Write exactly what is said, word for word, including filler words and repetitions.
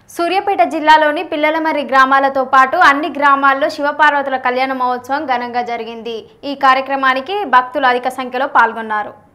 సూర్యాపేట జిల్లాలోని పిల్లలమర్రి గ్రామాలతో పాటు అన్ని గ్రామాల్లో శివపార్వతుల కళ్యాణ మహోత్సవం ఘనంగా జరిగింది। ఈ కార్యక్రమానికి భక్తులు అధిక సంఖ్యలో పాల్గొన్నారు।